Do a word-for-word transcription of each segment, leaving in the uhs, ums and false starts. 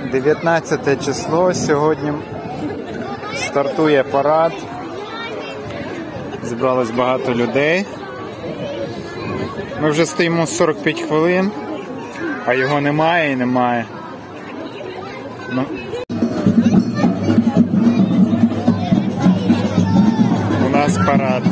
дев'ятнадцяте число, сьогодні стартує парад, зібралось багато людей. Ми вже стоїмо сорок п'ять хвилин, а його немає і немає. Ну. У нас парад.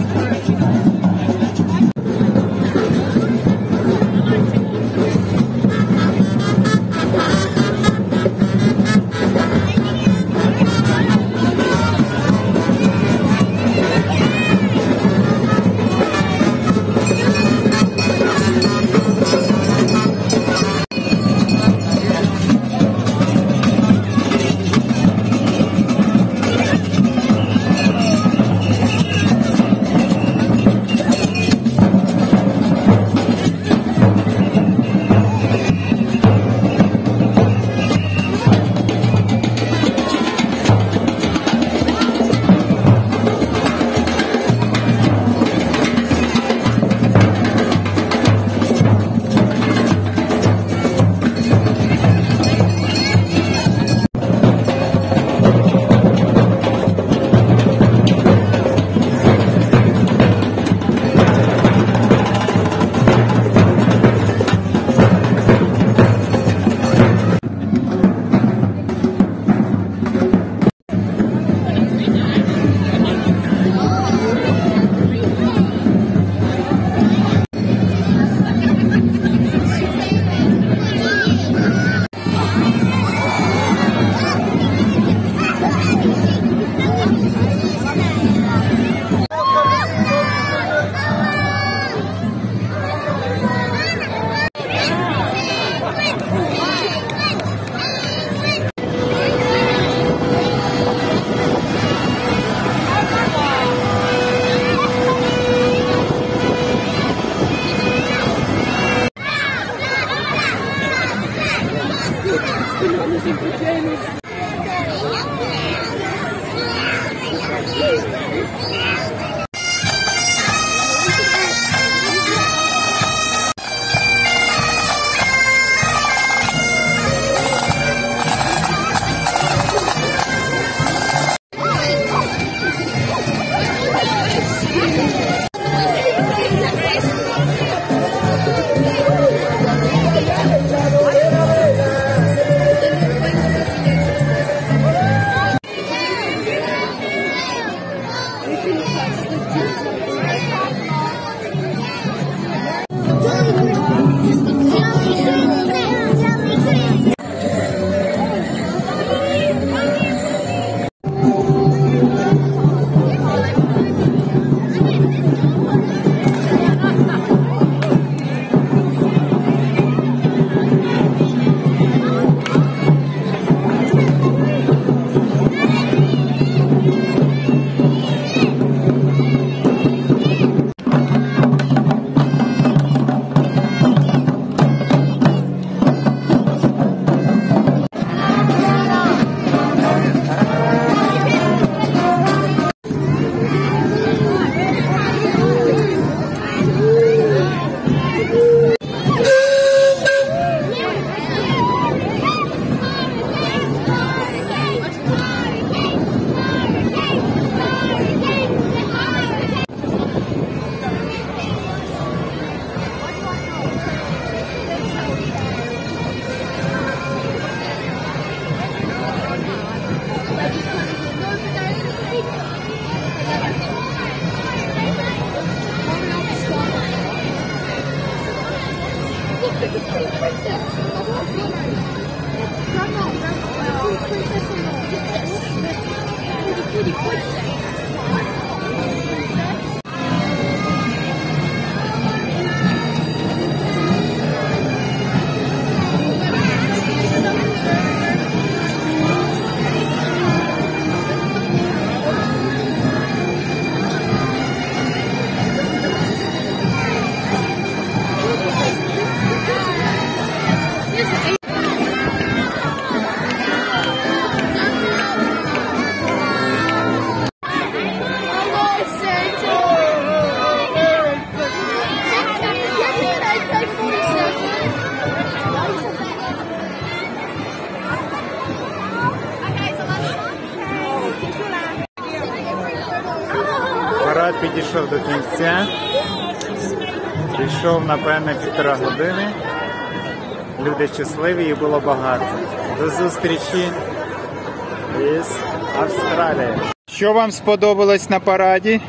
підійшов до кінця. Прийшов, напевне, півтора години. Люди щасливі, їх було багато. До зустрічі із Австралії. Що вам сподобалось на параді?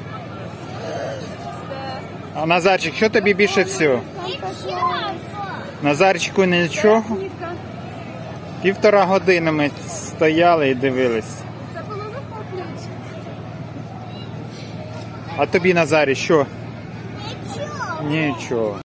А Назарчик, що тобі більше всього? Назарчику нічого? Півтора години ми стояли і дивились. Це було захоплююче. А тобі, Назарі, що? Нічого. Нічого.